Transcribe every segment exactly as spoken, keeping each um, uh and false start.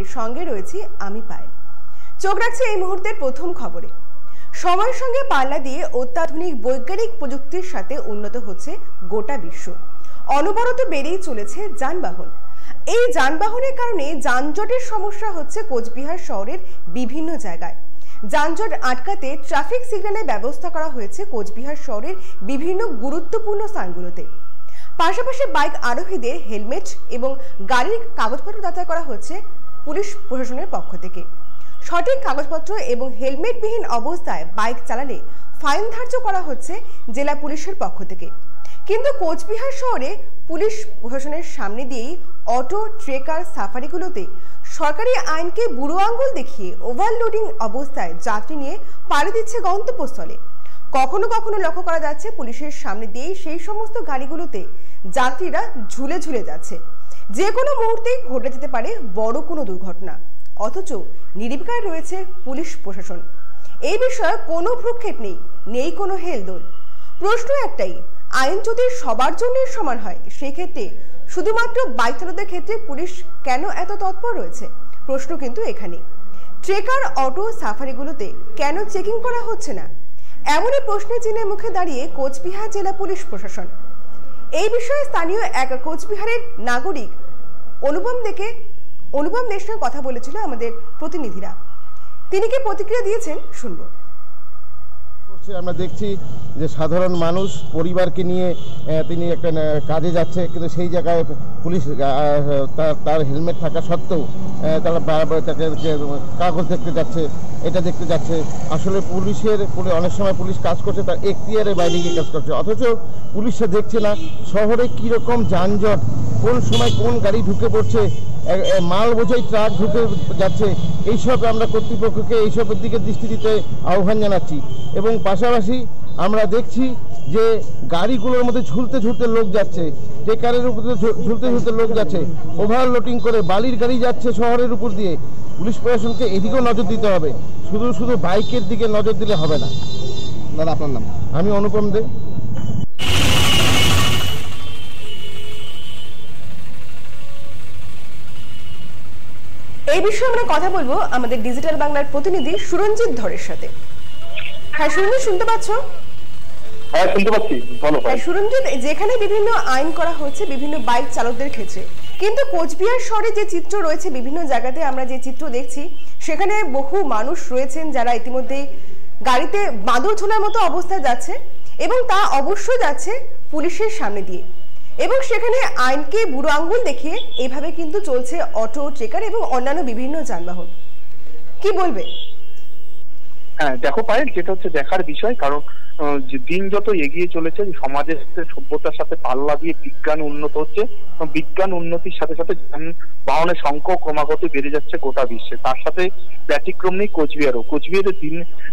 সঙ্গে রয়েছি আমি পায়েল। চোখ রাখছি এই মুহূর্তের প্রথম খবরে। সময়ের সঙ্গে পাল্লা দিয়ে অত্যাধুনিক বৈজ্ঞানিক প্রযুক্তির সাথে উন্নত হচ্ছে গোটা বিশ্ব। অনবরত বেড়েই চলেছে যানবাহন। এই যানবাহনের কারণে যানজটের সমস্যা হচ্ছে কোচবিহার শহরের বিভিন্ন জায়গায়। যানজট আটকাতে ট্রাফিক সিগন্যালের ব্যবস্থা করা হয়েছে কোচবিহার শহরের বিভিন্ন গুরুত্বপূর্ণ স্থানগুলোতে। পাশাপাশি বাইক আরোহীদের হেলমেট এবং গাড়ির কাগজপত্র যাচাই করা হচ্ছে পুলিশ প্রশাসনের পক্ষ থেকে। সঠিক কাগজপত্র এবং হেলমেটবিহীন অবস্থায় বাইক চালালে ফাইন ধার্য করা হচ্ছে জেলা পুলিশের পক্ষ থেকে। কিন্তু কোচবিহার শহরে পুলিশ প্রশাসনের সামনে দিয়েই অটো, ট্রেকার, সাফারিগুলোতে সরকারি আইনকে বুড়ো আঙ্গুল দেখিয়ে ওভারলোডিং অবস্থায় যাত্রী নিয়ে পাড়ি দিচ্ছে গন্তব্যস্থলে। কখনো কখনো লক্ষ্য করা যাচ্ছে পুলিশের সামনে দিয়েই সেই সমস্ত গাড়িগুলোতে যাত্রীরা ঝুলে ঝুলে যাচ্ছে। যে কোনো মুহূর্তেই ঘটে যেতে পারে বড় কোনো দুর্ঘটনা, অথচ নির্বিকার রয়েছে পুলিশ প্রশাসন। এই বিষয়ে কোনো ভ্রুক্ষেপ নেই, নেই কোনো হেলদোল। প্রশ্ন একটাই, আইন যদি সবার জন্য সমান হয় সেক্ষেত্রে শুধুমাত্র বাইক চালকদের ক্ষেত্রে পুলিশ কেন এত তৎপর রয়েছে? প্রশ্ন কিন্তু এখানে। ট্রেকার, অটো, সাফারিগুলোতে কেন চেকিং করা হচ্ছে না? এমনই প্রশ্নের চিহ্নের মুখে দাঁড়িয়ে কোচবিহার জেলা পুলিশ প্রশাসন। এই বিষয়ে স্থানীয় এক কোচবিহারের নাগরিক অনুপম দেখে অনুপম দের সঙ্গে কথা বলেছিল আমাদের প্রতিনিধিরা। তিনি কি প্রতিক্রিয়া দিয়েছেন শুনবো। আমরা দেখছি যে সাধারণ মানুষ পরিবারকে নিয়ে তিনি একটা কাজে যাচ্ছে, কিন্তু সেই জায়গায় পুলিশ তার হেলমেট থাকা সত্ত্বেও তারা তাকে কাগজ দেখতে যাচ্ছে, এটা দেখতে যাচ্ছে। আসলে পুলিশের অনেক সময় পুলিশ কাজ করছে তার এখতিয়ারের বাইরে গিয়ে কাজ করছে, অথচ পুলিশরা দেখছে না শহরে কীরকম যানজট, কোন সময় কোন গাড়ি ঢুকে পড়ছে, মাল বোঝাই ট্রাক ঢুকে যাচ্ছে। এইসব আমরা কর্তৃপক্ষকে এইসবের দিকে দৃষ্টি দিতে আহ্বান জানাচ্ছি। এবং পাশাপাশি আমরা দেখছি যে গাড়িগুলোর মধ্যে ঝুলতে ঝুলতে লোক যাচ্ছে, ট্রেকারের উপর ঝুলতে ঝুলতে লোক যাচ্ছে, ওভারলোডিং করে বালির গাড়ি যাচ্ছে শহরের উপর দিয়ে। পুলিশ প্রশাসনকে এদিকেও নজর দিতে হবে, শুধু শুধু বাইকের দিকে নজর দিলে হবে না। দাদা, আপনার নাম? আমি অনুপম দে। এই বিষয়ে আমরা কথা বলবো আমাদের ডিজিটাল বাংলার প্রতিনিধি সুরঞ্জিত ধরের সাথে। হ্যাঁ সুরঞ্জিত, শুনতে পাচ্ছ? হ্যাঁ শুনতে পাচ্ছি, ভালো। হ্যাঁ সুরঞ্জিত, যেখানে বিভিন্ন আইন করা হচ্ছে বিভিন্ন বাইক চালকদের ক্ষেত্রে, কিন্তু কোচবিহার শহরে যে চিত্র রয়েছে বিভিন্ন জায়গাতে আমরা যে চিত্র দেখছি, সেখানে বহু মানুষ রয়েছেন যারা ইতিমধ্যে গাড়িতে বাঁদর ঝোলার মতো অবস্থায় যাচ্ছে এবং তা অবশ্যই যাচ্ছে পুলিশের সামনে দিয়ে, এবং সেখানে আইনকে বুড়ো আঙ্গুল দেখিয়ে এইভাবে কিন্তু চলছে অটো, ট্রেকার এবং অন্যান্য বিভিন্ন যানবাহন। কি বলবে? হ্যাঁ দেখো পায়েল, যেটা হচ্ছে দেখার বিষয়, কারণ দিন যত এগিয়ে চলেছে সমাজের সভ্যতার সাথে পাল্লা দিয়ে বিজ্ঞান উন্নত হচ্ছে, বিজ্ঞান উন্নতির সাথে সাথে যানবাহনের সংখ্যা ক্রমাগত বেড়ে যাচ্ছে গোটা বিশ্বে। তার সাথে ব্যতিক্রম নেই কোচবিহারও। কোচবিহারে দিন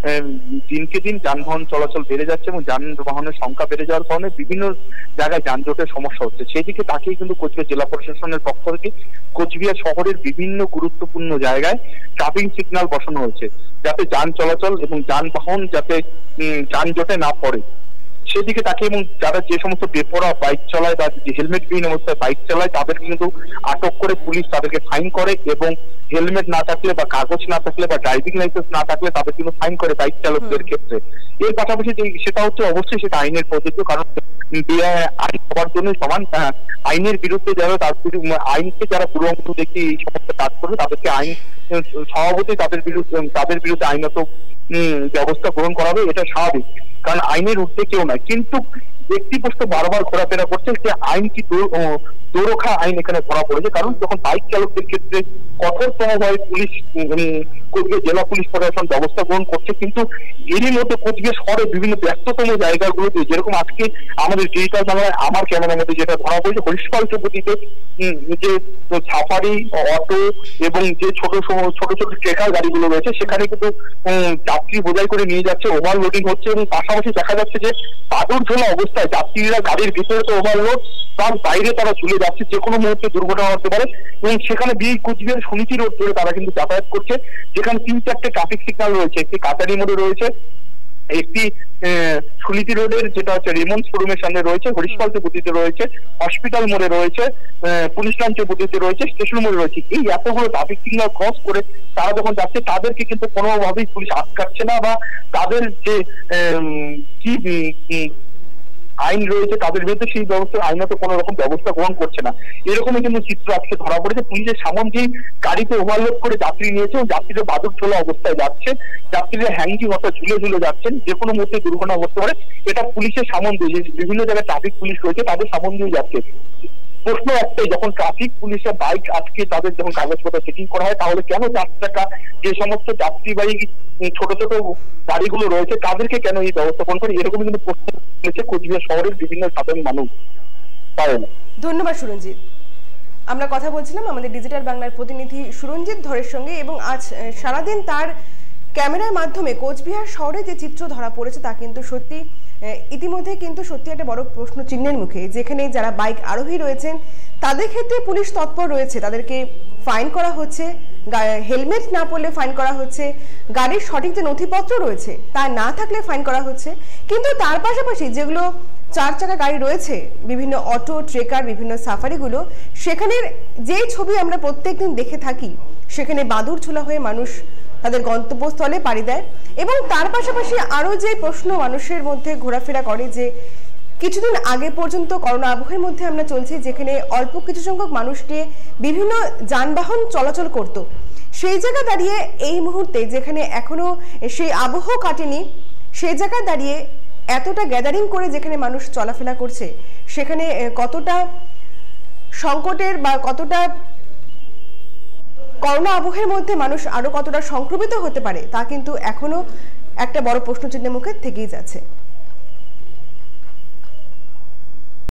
দিনকে দিন যানবাহন চলাচল বেড়ে যাচ্ছে এবং যানবাহনের সংখ্যা বেড়ে যাওয়ার কারণে বিভিন্ন জায়গায় যানজটের সমস্যা হচ্ছে। সেই দিকে তাকিয়ে কিন্তু কোচবিহার জেলা প্রশাসনের পক্ষ থেকে কোচবিহার শহরের বিভিন্ন গুরুত্বপূর্ণ জায়গায় ট্রাফিক সিগন্যাল বসানো হয়েছে, যাতে যান চলাচল এবং যানবাহন যাতে যানজটে না পড়ে সেদিকে তাকিয়ে, এবং যারা যে সমস্ত বেপরোয়া বাইক চালায় বা হেলমেট বিহীন অবস্থায় বাইক চালায় তাদেরকে কিন্তু আটক করে পুলিশ তাদেরকে ফাইন করে, এবং হেলমেট না থাকলে বা কাগজ না থাকলে বা ড্রাইভিং লাইসেন্স না থাকলে তাদের কিন্তু ফাইন করে বাইক চালকদের ক্ষেত্রে। এর পাশাপাশি সেটা হচ্ছে অবশ্যই সেটা আইনের প্রযোজ্য, কারণ আইন সবার জন্য সমান। আইনের বিরুদ্ধে যারা তার আইনকে যারা পুরোপুরি দেখে এই সমস্ত কাজ করবে তাদেরকে আইন স্বভাবতই তাদের বিরুদ্ধে তাদের বিরুদ্ধে আইনত ব্যবস্থা গ্রহণ করা হবে, এটা স্বাভাবিক, কারণ আইনের ঊর্ধ্বে কেউ নয়। কিন্তু ব্যক্তি পোস্ট বারবার ঘোরাফেরা করছে যে আইন কি দোরখা আইন এখানে ধরা পড়েছে, কারণ যখন বাইক চালকদের ক্ষেত্রে কঠোরতম ভাবে পুলিশ কোচবিহার জেলা পুলিশ প্রশাসন ব্যবস্থা গ্রহণ করছে, কিন্তু এরই মধ্যে কোচবিহার শহরের বিভিন্ন ব্যস্ততম জায়গাগুলোতে, যেরকম আজকে আমাদের ডিজিটাল বাংলায় আমার ক্যামেরার মধ্যে যেটা ধরা পড়েছে হরিশপাল চৌপতিতে যে সাফারি, অটো এবং যে ছোট ছোট ছোট ট্রেকার গাড়িগুলো রয়েছে সেখানে কিন্তু যাত্রী বোঝাই করে নিয়ে যাচ্ছে, ওভারলোডিং হচ্ছে, এবং পাশাপাশি দেখা যাচ্ছে যে বাদুর ঝোলা অবস্থায় যাত্রীরা গাড়ির ভিতরে তো ওভারলোড, তার বাইরে তারা ঝুলে যাচ্ছে, যে কোনো মুহূর্তে দুর্ঘটনা হতে পারে। এবং সেখানে বিয়ে কোচবিহার সুনীতি রোড ধরে তারা কিন্তু যাতায়াত করছে, যেখানে তিন চারটে ট্রাফিক সিগন্যাল রয়েছে, একটি কাটারি মোড়ে রয়েছে, একটি সুনীতি রোডের যেটা হচ্ছে রেমন্ড শোরুমের সামনে রয়েছে, হরিশপাল চৌপতিতে রয়েছে, হসপিটাল মোড়ে রয়েছে, পুলিশ লাইন চৌপতিতে রয়েছে, স্টেশন মোড়ে রয়েছে। এই এতগুলো ট্রাফিক সিগন্যাল ক্রস করে তারা যখন যাচ্ছে তাদেরকে কিন্তু কোনোভাবেই পুলিশ আটকাচ্ছে না, বা তাদের যে কি আইন রয়েছে তাদের বিরুদ্ধে সেই ব্যবস্থা আইনত কোনো রকম ব্যবস্থা গ্রহণ করছে না। এরকমই কিন্তু চিত্র আজকে ধরা পড়েছে। পুলিশের সামন দিয়ে গাড়িতে ওভারলোড করে যাত্রী নিয়েছে এবং যাত্রীরা বাদুর ছোলা অবস্থায় যাচ্ছে, যাত্রীরা হ্যাঙ্গিং অর্থাৎ ঝুলে ঝুলে যাচ্ছেন, যে কোনো মুহূর্তে দুর্ঘটনা ঘটতে পারে। এটা পুলিশের সামন দিয়ে, বিভিন্ন জায়গায় ট্রাফিক পুলিশ রয়েছে তাদের সামন দিয়ে যাচ্ছে। প্রশ্ন একটাই, যখন ট্রাফিক পুলিশের বাইক আজকে তাদের যখন কাগজপত্র চেকিং করা হয়, তাহলে কেন চার চাকা যে সমস্ত যাত্রীবাহী ছোট ছোট গাড়িগুলো রয়েছে তাদেরকে কেন এই ব্যবস্থাপন করে? এরকম কিন্তু প্রশ্ন তুলেছে কোচবিহার শহরের বিভিন্ন সাধারণ মানুষ। ধন্যবাদ সুরঞ্জিত। আমরা কথা বলছিলাম আমাদের ডিজিটাল বাংলার প্রতিনিধি সুরঞ্জিত ধরের সঙ্গে, এবং আজ সারাদিন তার ক্যামেরার মাধ্যমে কোচবিহার শহরে যে চিত্র ধরা পড়েছে তা কিন্তু সত্যি ইতিমধ্যে কিন্তু সত্যি একটা বড় প্রশ্ন চিহ্নের মুখে। যেখানে যারা বাইক আরোহী রয়েছেন তাদের ক্ষেত্রে পুলিশ তৎপর রয়েছে, তাদেরকে ফাইন করা হচ্ছে, হেলমেট না পরলে ফাইন করা হচ্ছে, গাড়ির সঠিক যে নথিপত্র রয়েছে তা না থাকলে ফাইন করা হচ্ছে। কিন্তু তার পাশাপাশি যেগুলো চার চাকা গাড়ি রয়েছে, বিভিন্ন অটো, ট্রেকার, বিভিন্ন সাফারিগুলো, সেখানের যেই ছবি আমরা প্রত্যেকদিন দেখে থাকি, সেখানে বাদুর ছোলা হয়ে মানুষ তাদের গন্তব্যস্থলে পাড়ি দেয়। এবং তার পাশাপাশি আরও যে প্রশ্ন মানুষের মধ্যে ঘোরাফেরা করে, যে কিছুদিন আগে পর্যন্ত করোনা আবহের মধ্যে আমরা চলছি, যেখানে অল্প কিছু সংখ্যক মানুষকে বিভিন্ন যানবাহন চলাচল করত, সেই জায়গা দাঁড়িয়ে এই মুহূর্তে যেখানে এখনো সেই আবহ কাটেনি, সেই জায়গায় দাঁড়িয়ে এতটা গ্যাদারিং করে যেখানে মানুষ চলাফেরা করছে, সেখানে কতটা সংকটের বা কতটা করোনা আবহের মধ্যে মানুষ আরো কতটা সংক্রমিত হতে পারে তা কিন্তু এখনো একটা বড় প্রশ্নচিহ্নের মুখে থেকেই যাচ্ছে।